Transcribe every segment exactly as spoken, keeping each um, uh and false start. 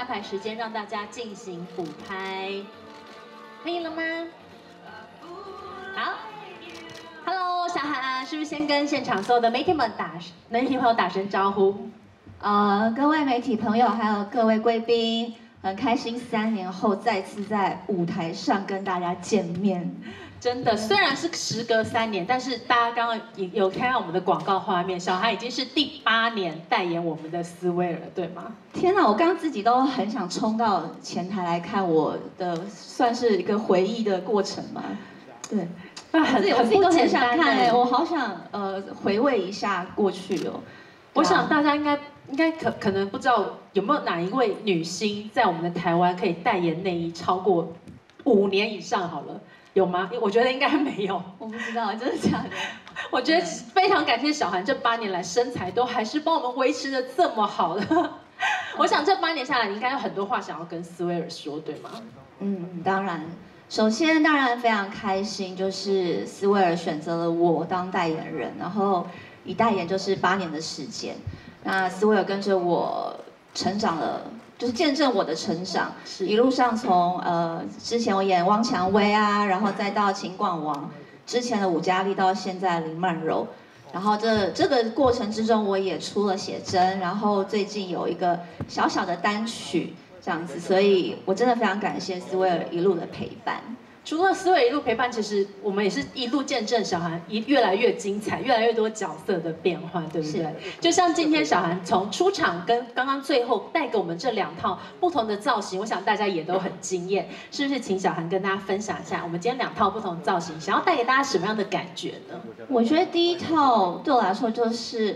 排时间让大家进行补拍，可以了吗？好 ，Hello， 小涵，是不是先跟现场所有的媒体们打媒体朋友打声招呼？ 呃，各位媒体朋友，还有各位贵宾，很开心三年后再次在舞台上跟大家见面。 真的，虽然是时隔三年，但是大家刚刚也有看到我们的广告画面，小涵已经是第八年代言我们的斯威尔，对吗？ 天哪，我刚刚自己都很想冲到前台来看我的，算是一个回忆的过程嘛。对， 那很很很不很简单想看哎、 欸， 我好想呃回味一下过去哦。 我想大家应该应该可可能不知道有没有哪一位女星在我们的台湾可以代言内衣超过五年以上好了。有吗？我觉得应该没有。 我不知道，真的假的？ 我觉得非常感谢小涵这八年来身材都还是帮我们维持的这么好的。我想这八年下来，你应该有很多话想要跟斯威尔说，对吗？ 嗯，当然。首先，当然非常开心，就是斯威尔选择了我当代言人，然后一代言就是八年的时间。那斯威尔跟着我成长了。就是见证我的成长，一路上从呃之前我演汪蔷薇啊，然后再到秦广王，之前的武嘉丽到现在林曼柔，然后这这个过程之中我也出了写真，然后最近有一个小小的单曲这样子，所以我真的非常感谢斯威尔一路的陪伴。 除了斯威尔一路陪伴，其实我们也是一路见证小涵一越来越精彩，越来越多角色的变换，对不对？就像今天小涵从出场跟刚刚最后带给我们这两套不同的造型，我想大家也都很惊艳，是不是？请小涵跟大家分享一下，我们今天两套不同的造型，想要带给大家什么样的感觉呢？ 我觉得第一套对我来说就是。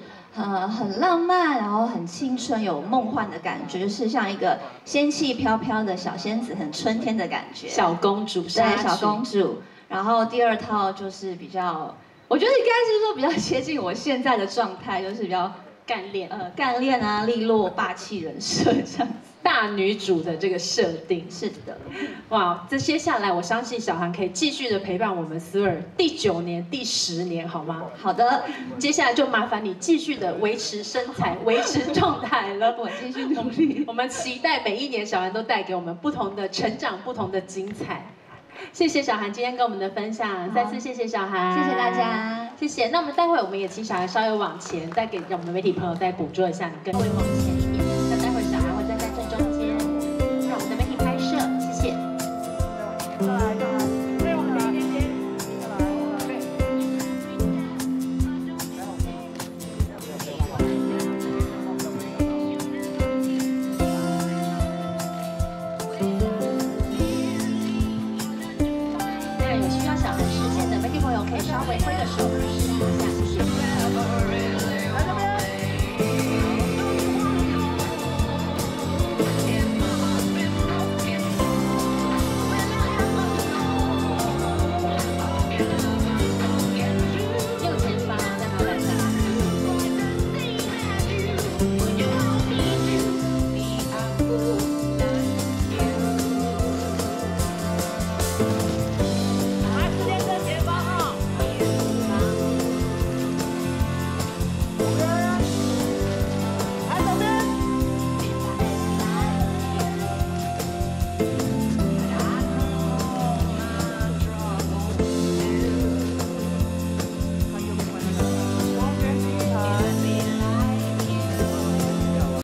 呃，很浪漫，然后很青春，有梦幻的感觉，就是像一个仙气飘飘的小仙子，很春天的感觉。 小公主， 对，小公主。然后第二套就是比较，我觉得应该是说比较接近我现在的状态，就是比较干练， 呃，干练啊，利落、霸气人设这样子。 大女主的这个设定是的， 哇！这接下来我相信小涵可以继续的陪伴我们斯威尔第九年、第十年，好吗？ 好的， 接下来就麻烦你继续的维持身材、维持状态了。 我继续努力。 我们期待每一年小涵都带给我们不同的成长、不同的精彩。谢谢小涵今天跟我们的分享，再次谢谢小涵， 谢谢大家， 谢谢。那我们待会我们也请小涵稍微往前，再给让我们的媒体朋友再捕捉一下你跟会往前。